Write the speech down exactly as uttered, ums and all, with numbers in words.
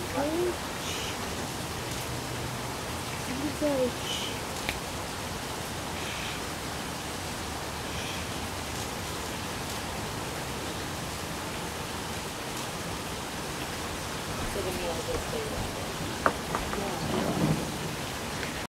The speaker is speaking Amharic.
Зайчик. So the meal will stay that way. Yeah.